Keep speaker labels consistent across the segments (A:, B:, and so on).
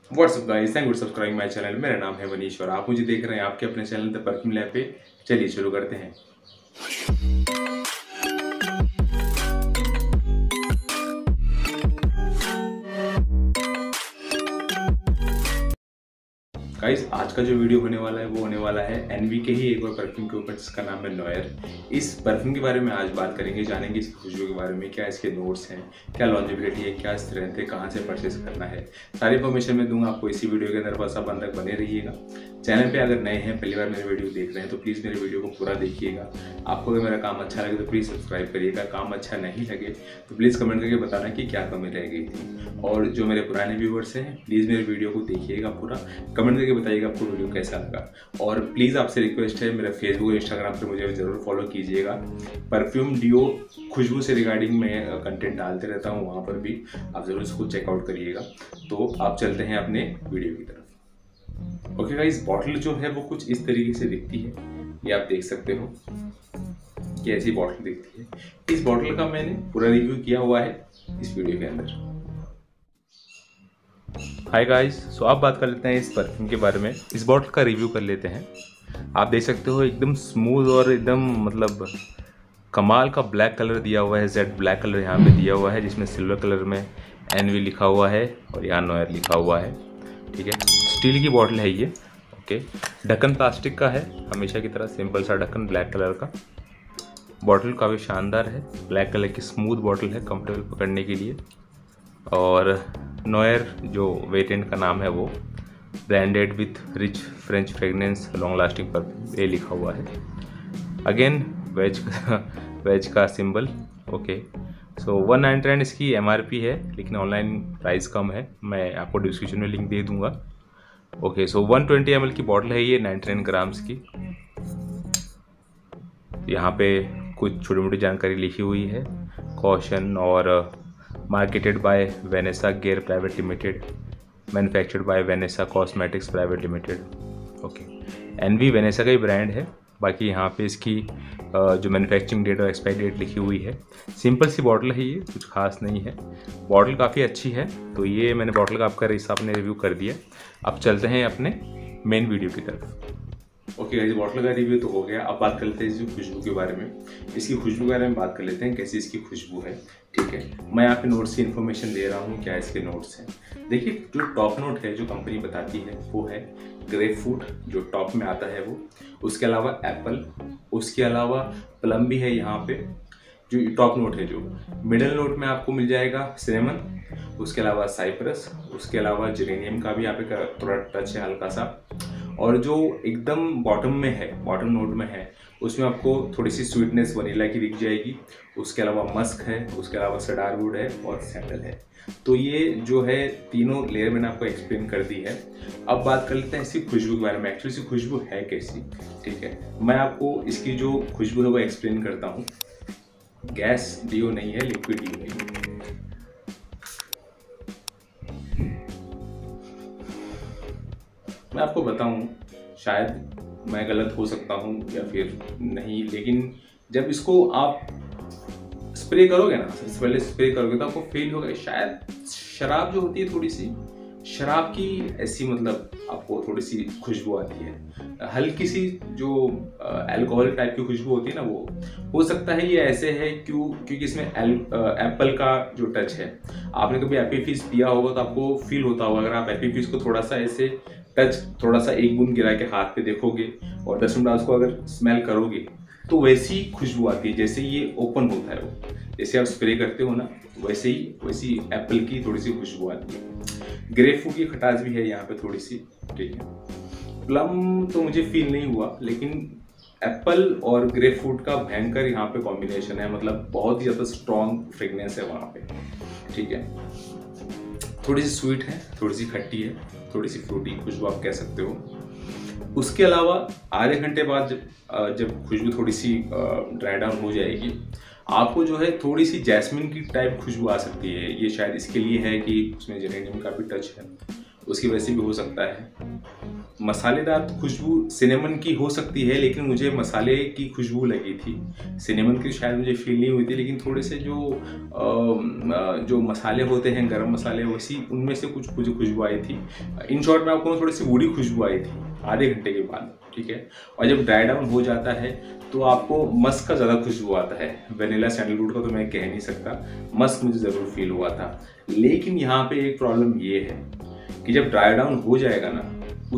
A: WhatsApp guys, thank you for subscribing my channel. मेरा नाम है मनीष और आप मुझे देख रहे हैं आपके अपने चैनल द परफ्यूम लैब पे। चलिए शुरू करते हैं। गाइस, आज का जो वीडियो होने वाला है वो होने वाला है एनवी के ही एक और परफ्यूम के ऊपर जिसका नाम है नोयर। इस परफ्यूम के बारे में आज बात करेंगे, जानेंगे इसकी खुशबू के बारे में, क्या इसके नोट्स हैं, क्या लॉन्जेबिलिटी है, क्या स्ट्रेंथ है, कहाँ से परचेस करना है, सारी इन्फॉर्मेशन मैं दूंगा आपको इसी वीडियो के अंदर। बस आप अंदर बने रहिएगा। चैनल पे अगर नए हैं, पहली बार मेरे वीडियो देख रहे हैं तो प्लीज़ मेरे वीडियो को पूरा देखिएगा। आपको अगर मेरा काम अच्छा लगे तो प्लीज़ सब्सक्राइब करिएगा। काम अच्छा नहीं लगे तो प्लीज़ कमेंट करके बताना कि क्या कमी रह गई थी। और जो मेरे पुराने व्यूवर्स हैं प्लीज़ मेरे वीडियो को देखिएगा पूरा, कमेंट करके बताइएगा आपको वीडियो कैसा लगा। और प्लीज़ आपसे रिक्वेस्ट है, मेरा फेसबुक और इंस्टाग्राम पर मुझे ज़रूर फॉलो कीजिएगा। परफ्यूम डियो खुशबू से रिगार्डिंग मैं कंटेंट डालते रहता हूँ, वहाँ पर भी आप ज़रूर इसको चेकआउट करिएगा। तो आप चलते हैं अपने वीडियो की तरफ। ओके गाइस, बॉटल जो है वो कुछ इस तरीके से दिखती है, ये आप देख सकते हो कि ऐसी बॉटल दिखती है। इस बॉटल का मैंने पूरा रिव्यू किया हुआ है इस वीडियो के अंदर। हाय गाइस, सो आप बात कर लेते हैं इस परफ्यूम के बारे में, इस बॉटल का रिव्यू कर लेते हैं। आप देख सकते हो एकदम स्मूथ और एकदम मतलब कमाल का ब्लैक कलर दिया हुआ है। जेड ब्लैक कलर यहाँ पे दिया हुआ है, जिसमें सिल्वर कलर में एनवी लिखा हुआ है और यहाँ नोयर लिखा हुआ है। ठीक है, स्टील की बॉटल है ये। ओके, ढक्कन प्लास्टिक का है, हमेशा की तरह सिंपल सा ढक्कन ब्लैक कलर का। बॉटल काफ़ी शानदार है, ब्लैक कलर की स्मूथ बॉटल है, कंफर्टेबल पकड़ने के लिए। और नोयर जो वेरिएंट का नाम है वो branded with rich French fragrance long lasting perfume, ये लिखा हुआ है। अगेन वेज का सिंबल। ओके, सो 199 इसकी MRP है, लेकिन ऑनलाइन प्राइस कम है, मैं आपको डिस्क्रिप्शन में लिंक दे दूंगा। ओके, सो 120 ml की बॉटल है ये, 99 ग्राम्स की। यहाँ पे कुछ छोटी मोटी जानकारी लिखी हुई है। कॉशन और marketed by Vanessa Gear private limited, manufactured by Vanessa cosmetics private limited. Okay, NV Vanessa का ही ब्रांड है। बाकी यहाँ पे इसकी जो मैन्युफैक्चरिंग डेट और एक्सपायरी डेट लिखी हुई है। सिंपल सी बॉटल है ये, कुछ खास नहीं है। बॉटल काफ़ी अच्छी है, तो ये मैंने बॉटल का आपका हिसाब ने रिव्यू कर दिया। अब चलते हैं अपने मेन वीडियो की तरफ। ओके गाइस, बॉटल का रिव्यू तो हो गया। अब बात कर लेते हैं इसकी खुशबू के बारे में। इसकी खुशबू के बारे में बात कर लेते हैं, कैसी इसकी खुशबू है। ठीक है, मैं यहाँ पे नोट्स की इन्फॉर्मेशन दे रहा हूँ, क्या इसके नोट्स हैं। देखिए, जो टॉप नोट है जो कंपनी बताती है वो है ग्रेपफ्रूट, जो टॉप में आता है वो। उसके अलावा एप्पल, उसके अलावा प्लम भी है यहाँ पे, जो टॉप नोट है। जो मिडल नोट में आपको मिल जाएगा सिनेमन, उसके अलावा साइप्रस, उसके अलावा जेरेनियम का भी यहाँ पे थोड़ा टच है हल्का सा। और जो एकदम बॉटम में है, बॉटम नोट में है, उसमें आपको थोड़ी सी स्वीटनेस वनीला की दिख जाएगी। उसके अलावा मस्क है, उसके अलावा सडारवुड है और सैंडल है। तो ये जो है तीनों लेयर मैंने आपको एक्सप्लेन कर दी है। अब बात कर लेते हैं इसकी खुशबू के बारे में। एक्चुअली इसकी खुशबू है कैसी, ठीक है, मैं आपको इसकी जो खुशबू है वो एक्सप्लेन करता हूँ। गैस डियो नहीं है, लिक्विड डियो है। मैं आपको बताऊं, शायद मैं गलत हो सकता हूं या फिर नहीं, लेकिन जब इसको आप स्प्रे करोगे ना, सबसे पहले स्प्रे करोगे तो आपको फील होगा शायद शराब जो होती है, थोड़ी सी शराब की ऐसी, मतलब आपको थोड़ी सी खुशबू आती है, हल्की सी जो अल्कोहल टाइप की खुशबू होती है ना, वो हो सकता है ये ऐसे है क्योंकि इसमें एप्पल का जो टच है। आपने कभी एप्पी फिज पिया होगा तो आपको फील होता होगा। अगर आप एप्पी फिज को थोड़ा सा ऐसे टच, थोड़ा सा एक बूंद गिरा के हाथ पे देखोगे और 10 मिनट उसको अगर स्मेल करोगे तो वैसी खुशबू आती है, जैसे ये ओपन होता है वो, जैसे आप स्प्रे करते हो ना, वैसी एप्पल की थोड़ी सी खुशबू आती है। ग्रेपफ्रूट की खटास भी है यहाँ पे थोड़ी सी, ठीक है। प्लम तो मुझे फील नहीं हुआ, लेकिन एप्पल और ग्रेपफ्रूट का भयंकर यहाँ पे कॉम्बिनेशन है, मतलब बहुत ही ज़्यादा स्ट्रॉन्ग फ्रेगनेंस है वहाँ पे, ठीक है। थोड़ी सी स्वीट है, थोड़ी सी खट्टी है, थोड़ी सी फ्रूटी खुशबू आप कह सकते हो। उसके अलावा आधे घंटे बाद जब खुशबू थोड़ी सी ड्राई डाउन हो जाएगी, आपको जो है थोड़ी सी जैस्मिन की टाइप खुशबू आ सकती है। ये शायद इसके लिए है कि उसमें जेरेनियम का भी टच है, उसकी वजह से भी हो सकता है। मसालेदार खुशबू सिनेमन की हो सकती है, लेकिन मुझे मसाले की खुशबू लगी थी। सिनेमन की शायद मुझे फील नहीं हुई थी, लेकिन थोड़े से जो मसाले होते हैं गरम मसाले, वैसी उनमें से कुछ मुझे खुशबू आई थी। इन शॉर्ट में आपको थोड़ी सी वुडी खुशबू आई थी आधे घंटे के बाद, ठीक है। और जब ड्राई डाउन हो जाता है तो आपको मस्क का ज़्यादा खुशबू आता है। वेनिला सैंडलवुड का तो मैं कह नहीं सकता, मस्क मुझे ज़रूर फील हुआ था। लेकिन यहाँ पे एक प्रॉब्लम ये है कि जब ड्राई डाउन हो जाएगा ना,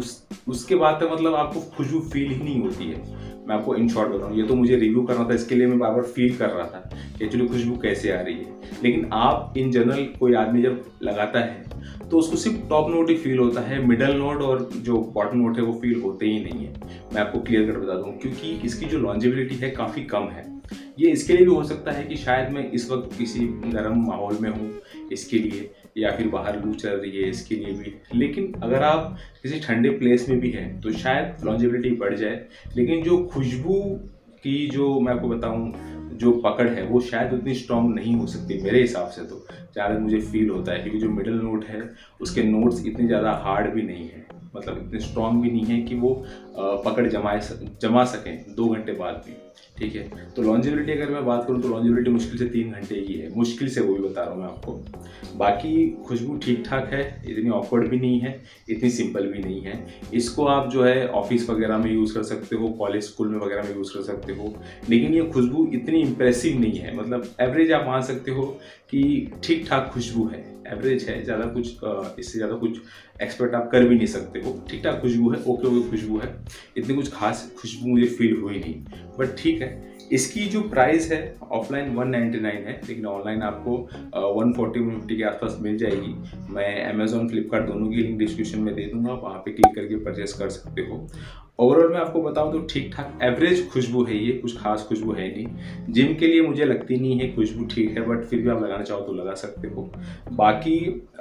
A: उसके बाद तक मतलब आपको खुशबू फील ही नहीं होती है। मैं आपको इन शॉर्ट बताऊँ, ये तो मुझे रिव्यू करना था, इसके लिए मैं बार बार फील कर रहा था कि एक्चुअली खुशबू कैसे आ रही है। लेकिन आप इन जनरल कोई आदमी जब लगाता है तो उसको सिर्फ टॉप नोट ही फील होता है, मिडल नोट और जो बॉटम नोट है वो फील होते ही नहीं है। मैं आपको क्लियर कर बता दूँ, क्योंकि इसकी जो लॉन्जेबिलिटी है काफ़ी कम है। ये इसके लिए भी हो सकता है कि शायद मैं इस वक्त किसी गर्म माहौल में हूँ इसके लिए, या फिर बाहर लू चल रही है इसके लिए भी। लेकिन अगर आप किसी ठंडे प्लेस में भी हैं तो शायद लॉन्जेबिलिटी बढ़ जाए। लेकिन जो खुशबू की जो मैं आपको बताऊं जो पकड़ है वो शायद उतनी स्ट्रॉन्ग नहीं हो सकती मेरे हिसाब से, तो ज़्यादा मुझे फील होता है। क्योंकि जो मिडल नोट है उसके नोट्स इतने ज़्यादा हार्ड भी नहीं है, मतलब इतने स्ट्रॉन्ग भी नहीं है कि वो पकड़ जमा सकें 2 घंटे बाद भी, ठीक है। तो लॉन्जेबिलिटी अगर मैं बात करूँ तो लॉन्जेबिलिटी मुश्किल से 3 घंटे की है, मुश्किल से, वो भी बता रहा हूँ मैं आपको। बाकी खुशबू ठीक ठाक है, इतनी ऑकवर्ड भी नहीं है, इतनी सिंपल भी नहीं है। इसको आप जो है ऑफिस वगैरह में यूज़ कर सकते हो, कॉलेज स्कूल में वगैरह में यूज़ कर सकते हो। लेकिन ये खुशबू इतनी इंप्रेसिव नहीं है, मतलब एवरेज आप मान सकते हो कि ठीक ठाक खुशबू है, एवरेज है, ज़्यादा कुछ इससे ज़्यादा कुछ एक्सपेक्ट आप कर भी नहीं सकते हो। ठीक ठाक खुशबू है, ओके ओके खुशबू है, इतनी कुछ खास खुशबू मुझे फील हुई नहीं, बट ठीक है। इसकी जो प्राइस है ऑफलाइन 199 है, लेकिन ऑनलाइन आपको 140-150 के आसपास मिल जाएगी। मैं अमेजोन फ्लिपकार्ट दोनों की लिंक डिस्क्रिप्शन में दे दूंगा, वहाँ पे क्लिक करके परचेस कर सकते हो। ओवरऑल मैं आपको बताऊं तो ठीक ठाक एवरेज खुशबू है ये, कुछ खास खुशबू है नहीं। जिम के लिए मुझे लगती नहीं है खुशबू ठीक है, बट फिर भी आप लगाना चाहो तो लगा सकते हो। बाकी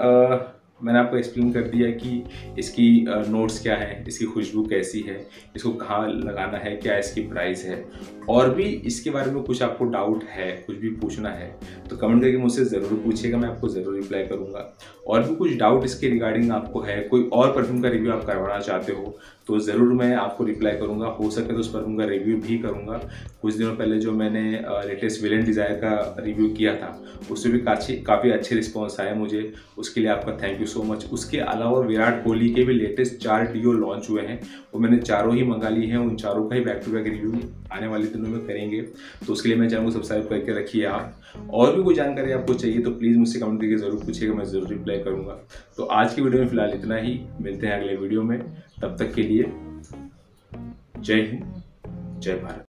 A: मैंने आपको एक्सप्लेन कर दिया कि इसकी नोट्स क्या है, इसकी खुशबू कैसी है, इसको कहाँ लगाना है, क्या इसकी प्राइस है। और भी इसके बारे में कुछ आपको डाउट है, कुछ भी पूछना है तो कमेंट करके मुझसे ज़रूर पूछिएगा, मैं आपको ज़रूर रिप्लाई करूँगा। और भी कुछ डाउट इसके रिगार्डिंग आपको है, कोई और परफ्यूम का रिव्यू आप करवाना चाहते हो तो ज़रूर मैं आपको रिप्लाई करूँगा। हो सके तो उस परफ्यूम का रिव्यू भी करूँगा। कुछ दिनों पहले जो मैंने लेटेस्ट विलेन डिज़ायर का रिव्यू किया था उससे भी काफ़ी अच्छे रिस्पॉन्स आए मुझे, उसके लिए आपका थैंक यू सो मच। उसके अलावा विराट कोहली के भी लेटेस्ट 4 डीओ लॉन्च हुए हैं, वो मैंने चारों ही मंगा ली हैं। उन चारों का ही बैक टू बैक रिव्यू आने वाले दिनों में करेंगे, तो उसके लिए मैं चैनल को सब्सक्राइब करके रखिए आप। और भी कोई जानकारी आपको चाहिए तो प्लीज़ मुझसे कमेंट करके ज़रूर पूछिएगा, मैं ज़रूर रिप्लाई करूँगा। तो आज की वीडियो में फ़िलहाल इतना ही, मिलते हैं अगले वीडियो में। तब तक के लिए जय हिंद, जय भारत।